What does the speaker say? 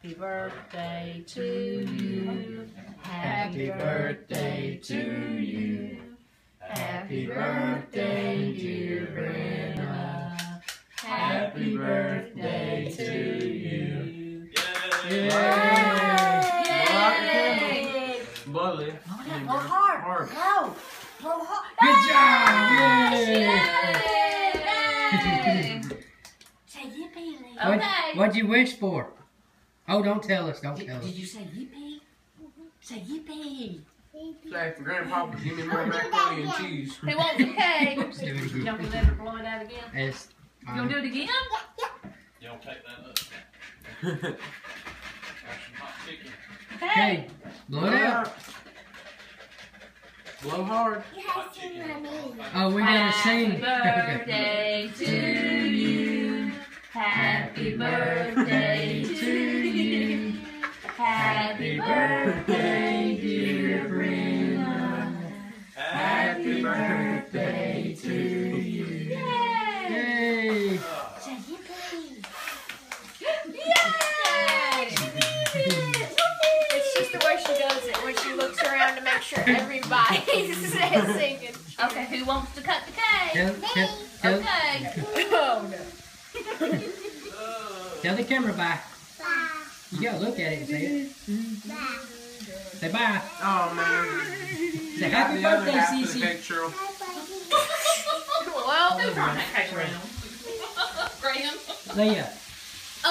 Happy birthday to you. Happy birthday to you. Happy birthday, dear Brenna. Happy birthday to you. Yay! Yay! Blow it. Blow hard. Blow. Blow hard. Good job! Yay! Yay! Say yippee. Okay. What'd you wish for? Oh, don't tell us. Don't tell us. Did you say yippee? Say yippee. Say, for Grandpa, give me more macaroni and cheese. He wants a cake. Let's do it again. Y'all gonna let her blow it out again? Yes. You gonna do it again? You don't take that up. Got some hot chicken. Okay. Blow it out. Blow hard. Hot chicken. Oh, we gotta sing. Happy birthday to you. Happy birthday to you. Happy birthday, dear Brenna. Happy birthday to you. Yay! Say yippee. Yay! It's just the way she does it when she looks around to make sure everybody's singing. Okay, who wants to cut the cake? Tell Okay. Oh no. the camera bye. You gotta look at it and say it. Say bye. Oh, man. Say Got happy the other birthday, half of the Cece. cake, Cheryl. Well, Who brought that cake around? Graham? Leah.